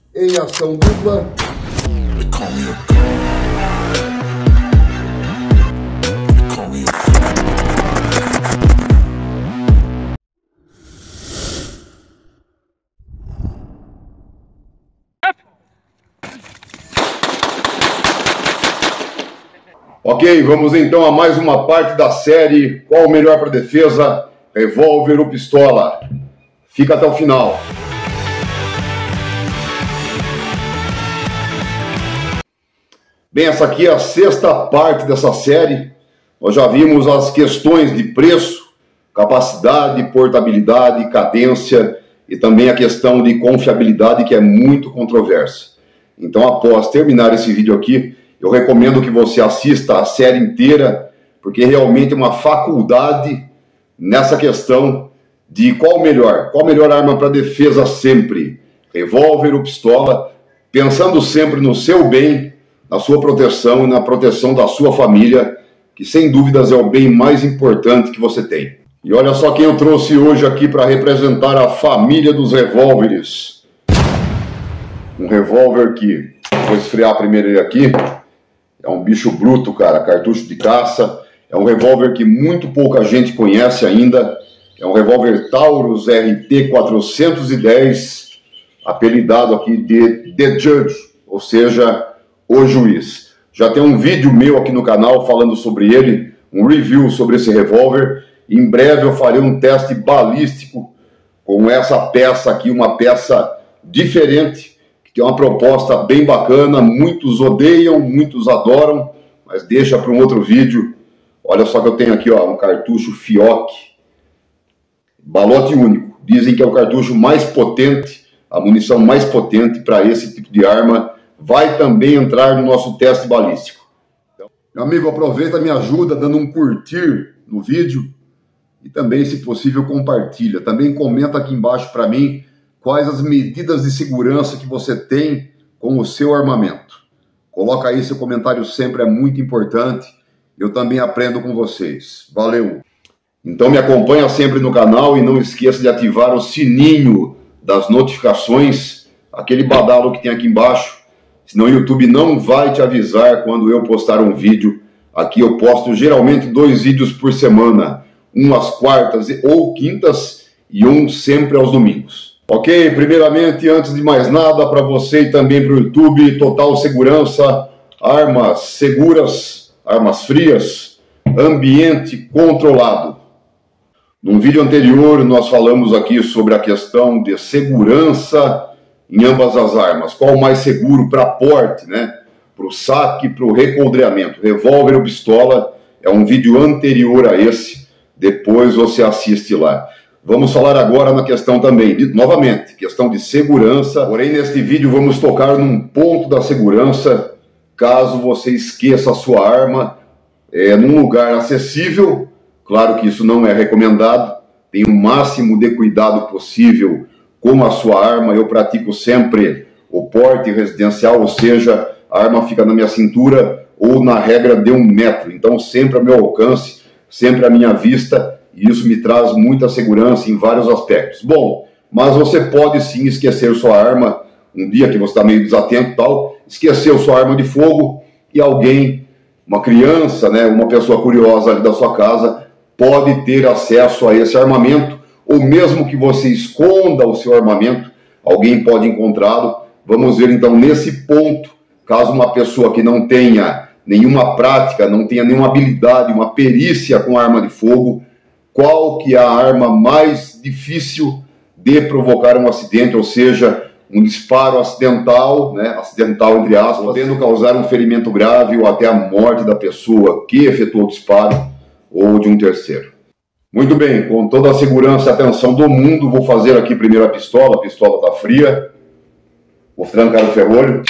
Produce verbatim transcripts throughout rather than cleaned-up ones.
em ação dupla. Ok, vamos então a mais uma parte da série Qual o melhor para defesa, revólver ou pistola? Fica até o final. Bem, essa aqui é a sexta parte dessa série. Nós já vimos as questões de preço, capacidade, portabilidade, cadência e também a questão de confiabilidade, que é muito controversa. Então, após terminar esse vídeo aqui, eu recomendo que você assista a série inteira, porque realmente é uma faculdade nessa questão de qual o melhor, qual a melhor arma para defesa sempre, revólver ou pistola, pensando sempre no seu bem, na sua proteção e na proteção da sua família, que sem dúvidas é o bem mais importante que você tem. E olha só quem eu trouxe hoje aqui para representar a família dos revólveres. Um revólver que, vou esfriar primeiro ele aqui. É um bicho bruto, cara, cartucho de caça. É um revólver que muito pouca gente conhece ainda. É um revólver Taurus R T quatrocentos e dez, apelidado aqui de The Judge, ou seja, o juiz. Já tem um vídeo meu aqui no canal falando sobre ele, um review sobre esse revólver. Em breve eu farei um teste balístico com essa peça aqui, uma peça diferente, que é uma proposta bem bacana, muitos odeiam, muitos adoram, mas deixa para um outro vídeo. Olha só que eu tenho aqui, ó, um cartucho Fioc, balote único. Dizem que é o cartucho mais potente, a munição mais potente para esse tipo de arma. Vai também entrar no nosso teste balístico. Então, meu amigo, aproveita e me ajuda dando um curtir no vídeo e também, se possível, compartilha. Também comenta aqui embaixo para mim quais as medidas de segurança que você tem com o seu armamento. Coloca aí seu comentário, sempre é muito importante. Eu também aprendo com vocês. Valeu! Então me acompanha sempre no canal e não esqueça de ativar o sininho das notificações, aquele badalo que tem aqui embaixo, senão o YouTube não vai te avisar quando eu postar um vídeo. Aqui eu posto geralmente dois vídeos por semana, um às quartas ou quintas e um sempre aos domingos. Ok, primeiramente, antes de mais nada, para você e também para o YouTube, total segurança, armas seguras, armas frias, ambiente controlado. Num vídeo anterior, nós falamos aqui sobre a questão de segurança em ambas as armas. Qual o mais seguro para porte, né? Para o saque, para o recoldreamento, revólver ou pistola. É um vídeo anterior a esse, depois você assiste lá. Vamos falar agora na questão também, de, novamente, questão de segurança. Porém, neste vídeo vamos tocar num ponto da segurança, caso você esqueça a sua arma é, num lugar acessível. Claro que isso não é recomendado. Tenha o máximo de cuidado possível com a sua arma. Eu pratico sempre o porte residencial, ou seja, a arma fica na minha cintura ou na regra de um metro. Então, sempre a meu alcance, sempre à minha vista. E isso me traz muita segurança em vários aspectos. Bom, mas você pode sim esquecer sua arma, um dia que você está meio desatento e tal, esqueceu sua arma de fogo e alguém, uma criança, né, uma pessoa curiosa ali da sua casa, pode ter acesso a esse armamento, ou mesmo que você esconda o seu armamento, alguém pode encontrá-lo. Vamos ver então nesse ponto, caso uma pessoa que não tenha nenhuma prática, não tenha nenhuma habilidade, uma perícia com arma de fogo, qual que é a arma mais difícil de provocar um acidente, ou seja, um disparo acidental, né, acidental entre aspas, podendo causar um ferimento grave ou até a morte da pessoa que efetuou o disparo ou de um terceiro. Muito bem, com toda a segurança e atenção do mundo, vou fazer aqui primeiro a pistola. A pistola está fria, vou trancar o ferrolho,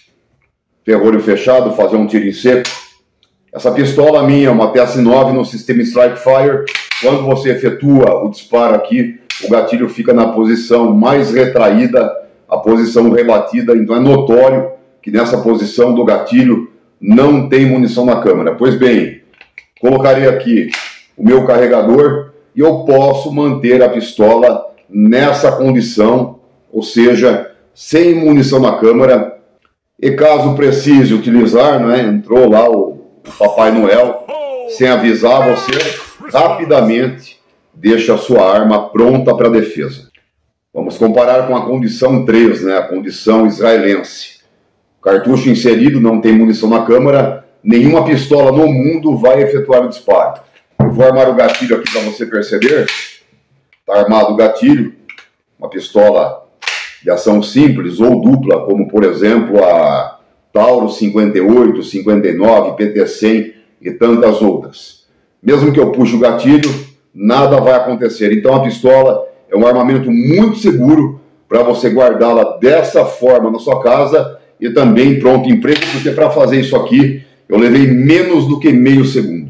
ferrolho fechado, fazer um tiro em seco. Essa pistola minha é uma P S nove no sistema Strike Fire. Quando você efetua o disparo aqui, o gatilho fica na posição mais retraída, a posição rebatida. Então é notório que nessa posição do gatilho não tem munição na câmera. Pois bem, colocarei aqui o meu carregador e eu posso manter a pistola nessa condição, ou seja, sem munição na câmara. E caso precise utilizar, né, entrou lá o, o Papai Noel, sem avisar, você rapidamente deixa a sua arma pronta para defesa. Vamos comparar com a condição três, né, a condição israelense. Cartucho inserido, não tem munição na câmara, nenhuma pistola no mundo vai efetuar o disparo. Eu vou armar o gatilho aqui para você perceber. Está armado o gatilho, uma pistola de ação simples ou dupla, como por exemplo a Taurus cinquenta e oito, cinquenta e nove, P T cem e tantas outras. Mesmo que eu puxe o gatilho, nada vai acontecer. Então a pistola é um armamento muito seguro para você guardá-la dessa forma na sua casa e também pronto emprego, porque para fazer isso aqui eu levei menos do que meio segundo.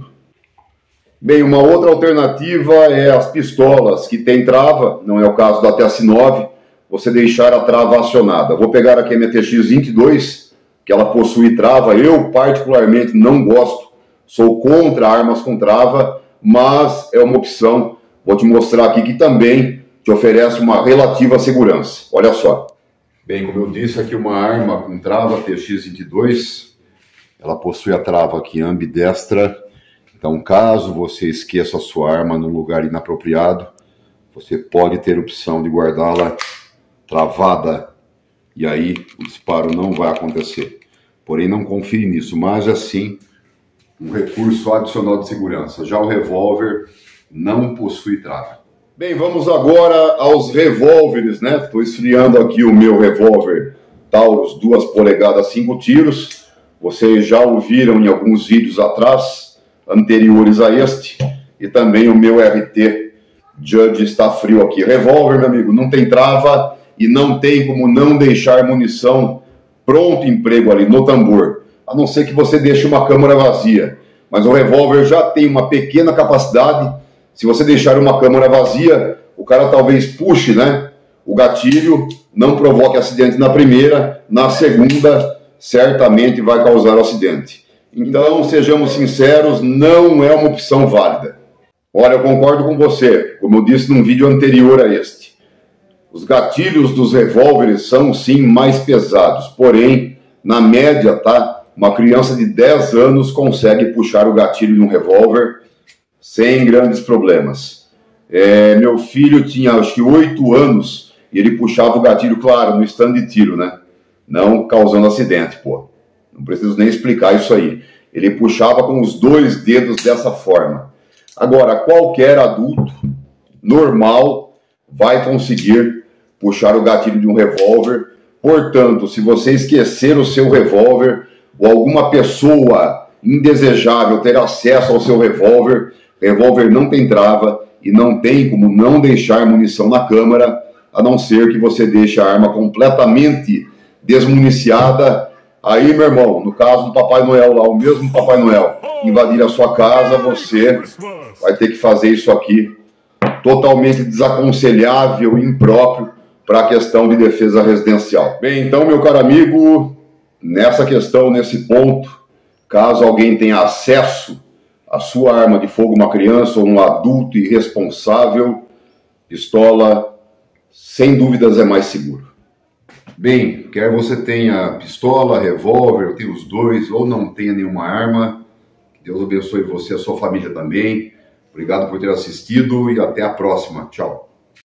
Bem, uma outra alternativa é as pistolas que tem trava, não é o caso da T S nove, você deixar a trava acionada. Vou pegar aqui a minha T X vinte e dois, que ela possui trava. Eu particularmente não gosto, sou contra armas com trava, mas é uma opção. Vou te mostrar aqui que também te oferece uma relativa segurança. Olha só. Bem, como eu disse, aqui uma arma com trava T X vinte e dois, ela possui a trava aqui ambidestra. Então, caso você esqueça a sua arma no lugar inapropriado, você pode ter a opção de guardá-la travada e aí o disparo não vai acontecer. Porém, não confie nisso, mas assim, um recurso adicional de segurança. Já o revólver não possui trava. Bem, vamos agora aos revólveres, né? Estou esfriando aqui o meu revólver Taurus duas polegadas, cinco tiros. Vocês já ouviram em alguns vídeos atrás, anteriores a este, e também o meu R T Judge está frio aqui. Revólver, meu amigo, não tem trava e não tem como não deixar munição pronto emprego ali no tambor, a não ser que você deixe uma câmara vazia. Mas o revólver já tem uma pequena capacidade. Se você deixar uma câmara vazia, o cara talvez puxe, né, o gatilho, não provoque acidente na primeira, na segunda certamente vai causar acidente. Então, sejamos sinceros, não é uma opção válida. Olha, eu concordo com você, como eu disse num vídeo anterior a este. Os gatilhos dos revólveres são sim mais pesados, porém, na média, tá? Uma criança de dez anos consegue puxar o gatilho de um revólver sem grandes problemas. É, meu filho tinha acho que oito anos e ele puxava o gatilho, claro, no stand de tiro, né? Não causando acidente, pô. Não preciso nem explicar isso aí. Ele puxava com os dois dedos dessa forma. Agora, qualquer adulto normal vai conseguir puxar o gatilho de um revólver. Portanto, se você esquecer o seu revólver ou alguma pessoa indesejável ter acesso ao seu revólver, revólver não tem trava e não tem como não deixar munição na câmara, a não ser que você deixe a arma completamente desmuniciada. Aí, meu irmão, no caso do Papai Noel lá, o mesmo Papai Noel invadir a sua casa, você vai ter que fazer isso aqui totalmente desaconselhável e impróprio para a questão de defesa residencial. Bem, então, meu caro amigo, nessa questão, nesse ponto, caso alguém tenha acesso à sua arma de fogo, uma criança ou um adulto irresponsável, pistola, sem dúvidas, é mais seguro. Bem, quer você tenha pistola, revólver, eu tenho os dois, ou não tenha nenhuma arma, Deus abençoe você e a sua família também. Obrigado por ter assistido e até a próxima. Tchau.